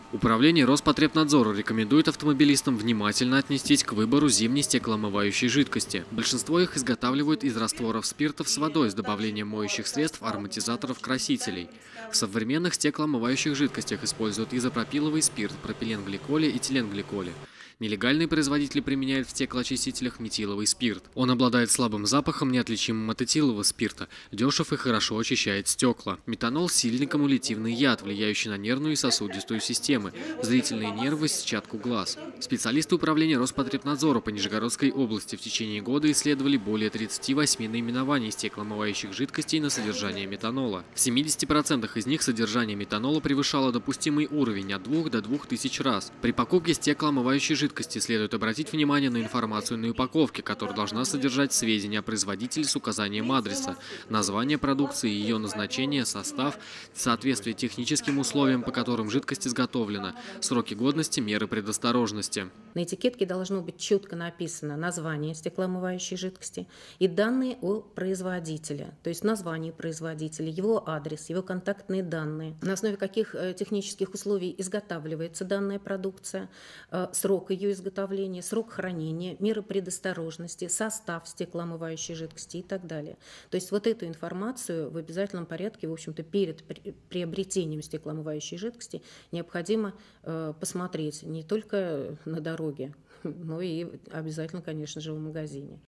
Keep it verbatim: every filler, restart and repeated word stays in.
Управление Роспотребнадзора рекомендует автомобилистам внимательно отнестись к выбору зимней стеклоомывающей жидкости. Большинство их изготавливают из растворов спиртов с водой с добавлением моющих средств, ароматизаторов, красителей. В современных стеклоомывающих жидкостях используют изопропиловый спирт, пропиленгликоли и этиленгликоли. Нелегальные производители применяют в стеклоочистителях метиловый спирт. Он обладает слабым запахом, неотличимым от этилового спирта, дешев и хорошо очищает стекла. Метанол – сильный кумулятивный яд, влияющий на нервную и сосудистую системы, зрительные нервы, сетчатку глаз. Специалисты управления Роспотребнадзора по Нижегородской области в течение года исследовали более тридцати восьми наименований стеклоомывающих жидкостей на содержание метанола. В семидесяти процентах из них содержание метанола превышало допустимый уровень от двух до двух тысяч раз. При покупке стеклоомывающей жидкости следует обратить внимание на информацию на упаковке, которая должна содержать сведения о производителе с указанием адреса, название продукции, ее назначение, состав, соответствие техническим условиям, по которым жидкость изготовлена, сроки годности, меры предосторожности. На этикетке должно быть четко написано название стеклоомывающей жидкости и данные о производителе, то есть название производителя, его адрес, его контактные данные, на основе каких технических условий изготавливается данная продукция, срок ее изготовления, срок хранения, меры предосторожности, состав стеклоомывающей жидкости и так далее. То есть вот эту информацию в обязательном порядке, в общем-то, перед приобретением стеклоомывающей жидкости необходимо посмотреть не только на дороге, но и обязательно, конечно же, в магазине.